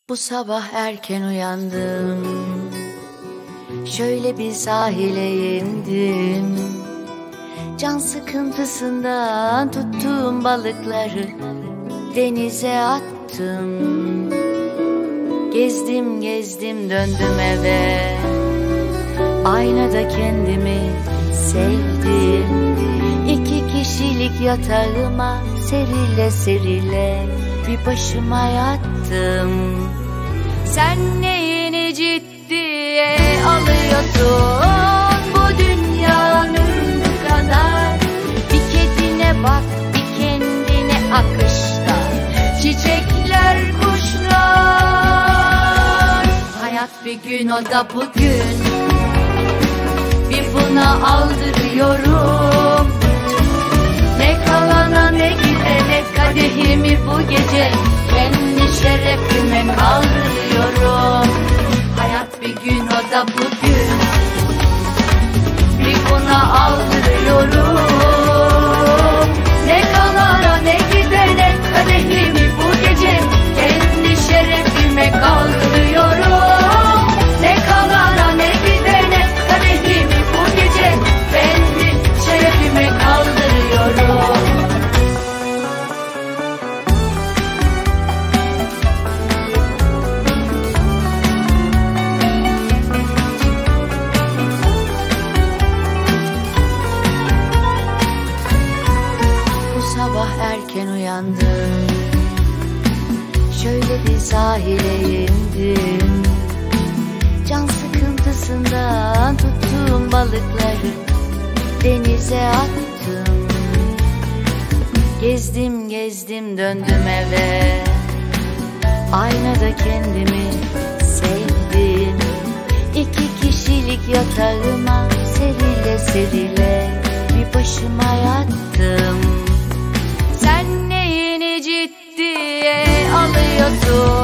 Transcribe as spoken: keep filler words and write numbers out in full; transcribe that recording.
Bu sabah erken uyandım, şöyle bir sahile indim. Can sıkıntısından tuttuğum balıkları denize attım. Gezdim gezdim döndüm eve, aynada kendimi sevdim. İki kişilik yatağıma serile serile bir başıma yattım. Sen neyini ciddiye alıyorsun bu dünyanın kadar? Bir kedine bak, bir kendine akışta, çiçekler, kuşlar. Hayat bir gün, o da bugün, bir buna aldırıyorum. Ne kalana ne gidene kadehimi bu gece kendi şerefime kaldırıyorum. Hayat bir gün, o da bugün, bir buna aldırıyorum. Ne kalana ne gidene kadehimi bu gece kendi şerefime kaldırıyorum. Ne kalana ne gidene kadehimi bu gece kendi şerefime kaldırıyorum. Sabah erken uyandım, şöyle bir sahile indim. Can sıkıntısından tuttuğum balıkları denize attım. Gezdim gezdim döndüm eve, aynada kendimi sevdim. İki kişilik yatağıma serile serile bir başıma yattım. Sen neyini ciddiye alıyorsun